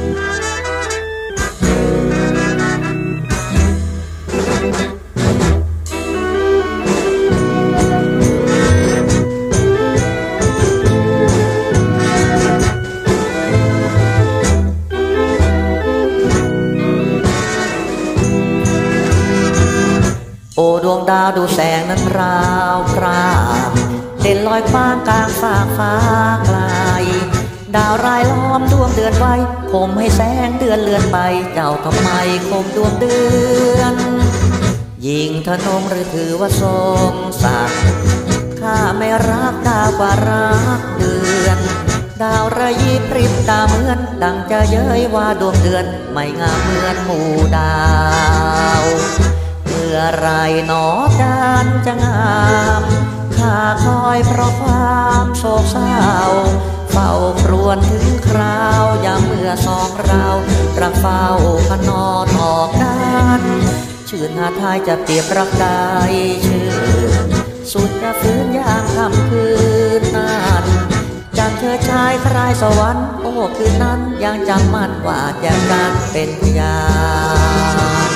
โอ้ดวงดาวดูแสงนั้นราวครามเด่นลอยฟ้ากลางฟากฟ้าไกลดาวรายล้อมดวงเดือนไว้ข่มให้แสงเดือนเลือนไปเจ้าทำไมข่มดวงเดือนยิ่งทนงหรือถือว่าทรงศักดิ์ข้าไม่รักดาวกว่ารักเดือนดาวระยิบพริบตาเหมือนดังจะเย้ยว่าดวงเดือนไม่งามเหมือนหมู่ดาวเมื่อไรหนอจันจะงามข้าคอยเพราะความโศกเศร้าเฝ้าครวญถึงคราวยามเมื่อสองเรารักเฝ้าพนอนออกกันชื่นหาทายจะเปรียบรักได้ชื่นสุดจะฟื้นยามค่ำคืนนั้นจันเชิดชายคลายสวรรค์โอ้คืนนั้นยังจำมั่นว่าจะกันเป็นพยาน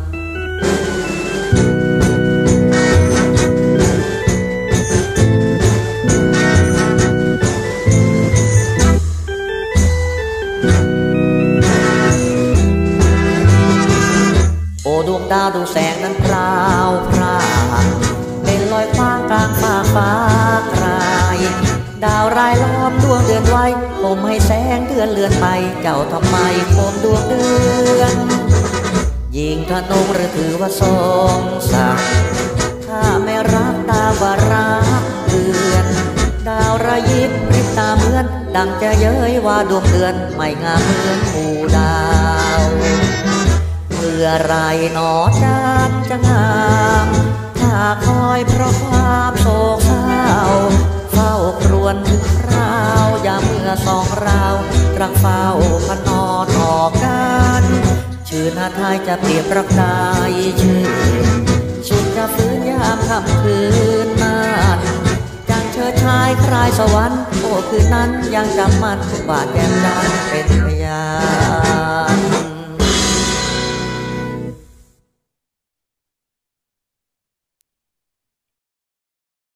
โอ้ดวงดาวดูแสงนั้นพราวพรางเป็นลอยฟ้ากลางฟ้าฟ้าไกลดาวรายล้อมดวงเดือนไว้ข่มให้แสงเดือนเลือนไปเจ้าทำไมข่มดวงเดือนยิ่งทนงหรือถือว่าทรงศักดิ์ถ้าไม่รักดาวว่ารักเดือนดาวระยิบพริบตาเหมือนดังจะเย้ยว่าดวงเดือนไม่งามเหมือนหมู่ดาวเมื่อไรหนอจันจะงามถ้าคอยเพราะความโศกเศร้าเฝ้าครวญถึงคราวยามเมื่อสองเรารักเฝ้าพนอนออกกันชื่นหาทายจะเปรียบรักได้ชื่นสุดจะฟื้นยามค่ำคืนนั้นจังเชิดชายคลายสวรรค์โอ้คืนนั้นยังจำมั่นว่าแก้มดาวเป็นพยาน